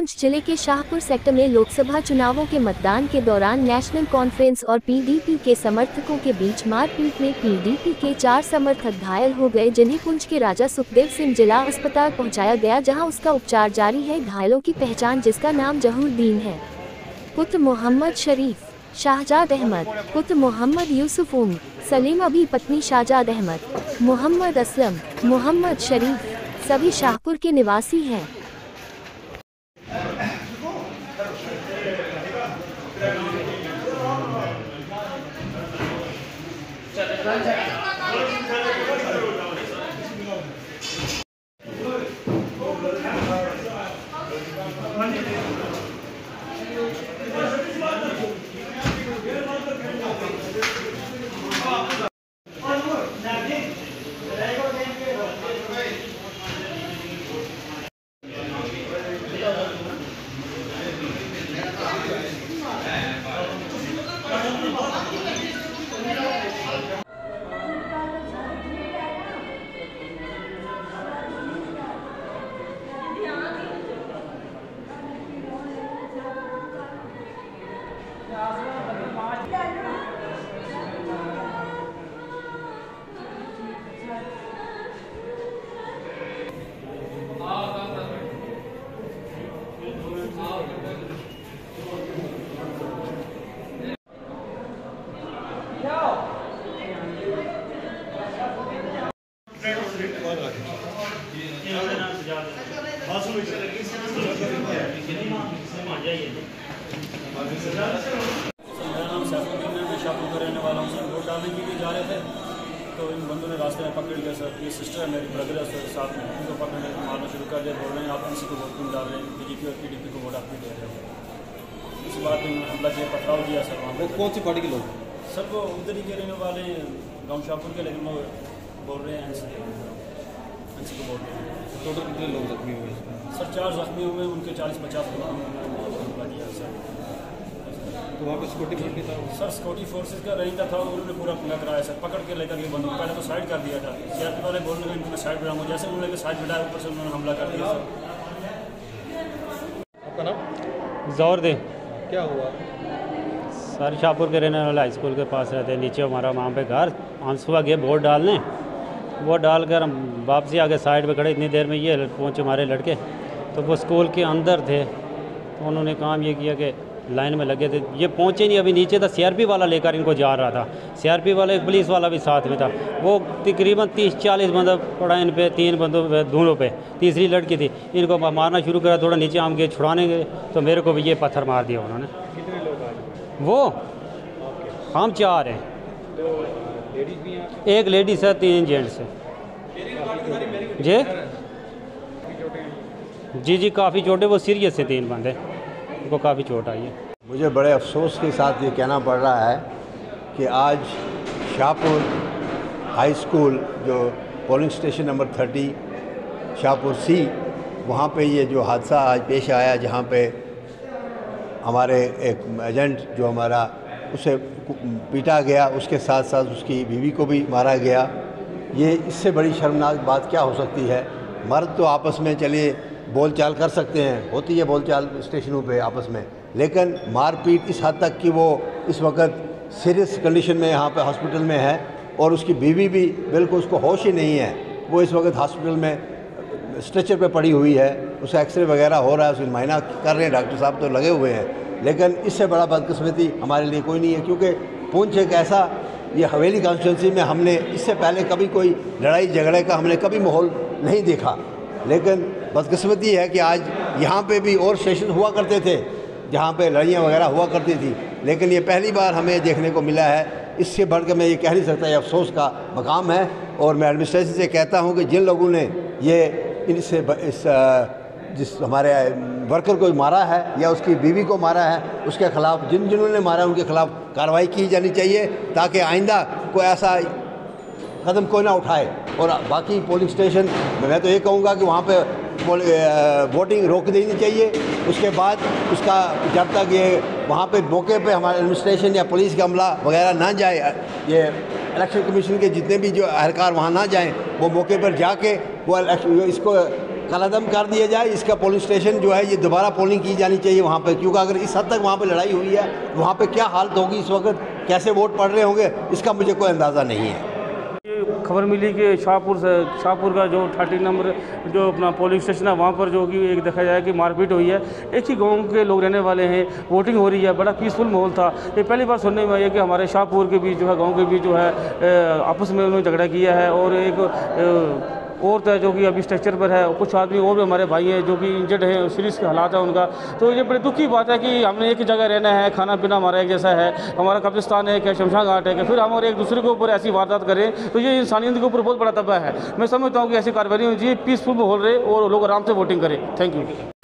पुंछ जिले के शाहपुर सेक्टर में लोकसभा चुनावों के मतदान के दौरान नेशनल कॉन्फ्रेंस और पीडीपी के समर्थकों के बीच मारपीट में पीडीपी के 4 समर्थक घायल हो गए, जिन्हें पुंछ के राजा सुखदेव सिंह जिला अस्पताल पहुंचाया गया, जहां उसका उपचार जारी है। घायलों की पहचान, जिसका नाम जहूरुद्दीन है, पुत्र मोहम्मद शरीफ, शाहजाद अहमद पुत्र मोहम्मद यूसुफ उम, सलीम अभी पत्नी शाहजाद अहमद, मोहम्मद असलम, मोहम्मद शरीफ, सभी शाहपुर के निवासी हैं। मेरा नाम सैफुद्दीन है, मैं शाहपुर का रहने वाला हूँ सर। वोट डालने के लिए जा रहे थे तो इन बंदों ने रास्ते में पकड़ लिया सर। ये सिस्टर है मेरी, ब्रदर है सर, साथ में उनको पकड़ने मारना शुरू कर दिया। बोल रहे हैं आप किसी को वोट क्यों डाल रहे हैं, बीजेपी और पीडीपी को वोट आप क्यों दे रहे हो। इस बात में हमला किया, पथराव किया सर। वहाँ वो कौन सी पार्टी के लोग सर? वो उधर ही के रहने वाले गाँव शाहपुर के, लेकिन वो बोल रहे हैं एनसी को वोट दे रहे हैं। टोटल कितने लोग जख्मी हुए सर? 4 जख्मी हुए, उनके 40-50 हमला किया सर। तो वहाँ पे सिक्योरिटी फोर्स भी था सर? सिक्योरिटी फोर्सेज का रेंज था, उन्होंने पूरा पंगा कराया सर। पकड़ के लेकर ये बंदूक पहले तो साइड कर दिया था। सीआरपी वाले बोलने लगे इनको साइड बिठाऊंगा, जैसे उन्होंने साइड बिठाया ऊपर से उन्होंने हमला कर दिया सर। आपका नाम? जोर दे। क्या हुआ सर? शाहपुर के रहने वाले हाई स्कूल के पास रहते हैं, नीचे हमारा वहाँ पे घर। हम सुबह गए वोट डालने, वोट डालकर हम वापसी आगे साइड पे खड़े, इतनी देर में ये पहुँचे हमारे लड़के। तो वो स्कूल के अंदर थे, तो उन्होंने काम ये किया कि लाइन में लगे थे। ये पहुँचे नहीं, अभी नीचे था। सीआरपी वाला लेकर इनको जा रहा था। सीआरपी वाला, एक पुलिस वाला भी साथ में था। वो तकरीबन 30-40 बंदा पड़ा इन पे, 3 बंदों पे, दोनों पे। तीसरी लड़की थी, इनको मारना शुरू करा। थोड़ा नीचे हम गए छुड़ाने गए तो मेरे को भी ये पत्थर मार दिया उन्होंने। कितने लोग आए? वो हम 4 हैं, तो लेडीज भी हैं? एक लेडीज़ है, 3 जेंट्स है। जी काफ़ी चोटें, वो सीरियस है। 3 बंदे, उनको काफ़ी चोट आई है। मुझे बड़े अफसोस के साथ ये कहना पड़ रहा है कि आज शाहपुर हाई स्कूल, जो polling station number 30 Shahpur C, वहाँ पे ये जो हादसा आज पेश आया, जहाँ पे हमारे एक एजेंट जो हमारा, उसे पीटा गया, उसके साथ साथ उसकी बीवी को भी मारा गया। ये इससे बड़ी शर्मनाक बात क्या हो सकती है। मर्द तो आपस में चलिए बोलचाल कर सकते हैं, होती है बोलचाल स्टेशनों पे आपस में, लेकिन मारपीट इस हद तक कि वो इस वक्त सीरियस कंडीशन में यहाँ पे हॉस्पिटल में है, और उसकी बीवी भी बिल्कुल, उसको होश ही नहीं है। वो इस वक्त हॉस्पिटल में स्ट्रेचर पे पड़ी हुई है, उसका एक्सरे वगैरह हो रहा है, उसका मुआयना कर रहे हैं, डॉक्टर साहब तो लगे हुए हैं। लेकिन इससे बड़ा बदकिस्मती हमारे लिए कोई नहीं है, क्योंकि पुंछ एक ऐसा, ये हवेली कॉन्स्टिट्यूंसी में हमने इससे पहले कभी कोई लड़ाई झगड़े का हमने कभी माहौल नहीं देखा। लेकिन बदकिस्मती है कि आज यहाँ पे भी और स्टेशन हुआ करते थे जहाँ पे लड़ाइयाँ वगैरह हुआ करती थी, लेकिन ये पहली बार हमें देखने को मिला है। इससे बढ़कर मैं ये कह नहीं सकता, ये अफसोस का मकाम है। और मैं एडमिनिस्ट्रेशन से कहता हूँ कि जिन लोगों ने ये जिस हमारे वर्कर को मारा है या उसकी बीवी को मारा है, उसके ख़िलाफ़ जिन्होंने मारा है उनके ख़िलाफ़ कार्रवाई की जानी चाहिए, ताकि आइंदा कोई ऐसा कदम कोई ना उठाए। और बाकी पोलिंग स्टेशन मैं तो ये कहूँगा कि वहाँ पे वोटिंग रोक देनी चाहिए। उसके बाद उसका जब तक ये वहाँ पे मौके पे हमारे एडमिनिस्ट्रेशन या पुलिस का अमला वगैरह ना जाए, ये इलेक्शन कमीशन के जितने भी जो अहलकार वहाँ ना जाएं, वो मौके पर जाके वो इसको कलअदम कर दिया जाए। इसका पोलिंग स्टेशन जो है ये दोबारा पोलिंग की जानी चाहिए वहाँ पे, क्योंकि अगर इस हद तक वहाँ पे लड़ाई हुई है, वहाँ पे क्या हालत होगी इस वक्त, कैसे वोट पड़ रहे होंगे, इसका मुझे कोई अंदाज़ा नहीं है। खबर मिली कि शाहपुर का जो 30 नंबर जो अपना पोलिंग स्टेशन है वहाँ पर जो कि एक देखा जाए कि मारपीट हुई है। एक ही गांव के लोग रहने वाले हैं, वोटिंग हो रही है, बड़ा पीसफुल माहौल था। ये पहली बार सुनने में आई है कि हमारे शाहपुर के बीच जो है, गांव के बीच जो है आपस में उन्होंने झगड़ा किया है। और एक औरत है जो कि अभी स्ट्रक्चर पर है, कुछ आदमी और भी हमारे भाई हैं जो कि इंजर्ड हैं, सीरियस के हालात है उनका। तो ये बड़ी दुख की बात है कि हमने एक ही जगह रहना है, खाना पीना हमारा एक जैसा है, हमारा कब्रिस्तान है क्या, शमशान घाट है क्या, फिर हम और एक दूसरे के ऊपर ऐसी वारदात करें तो ये इंसानियत के ऊपर बहुत बड़ा दबाव है। मैं समझता हूँ कि ऐसी कार्रवाई होनी चाहिए, पीसफुल माहौल रहे और लोग आराम से वोटिंग करें। Thank you.